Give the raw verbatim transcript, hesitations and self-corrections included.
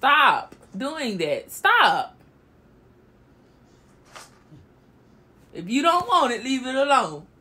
Stop doing that. Stop. If you don't want it, leave it alone.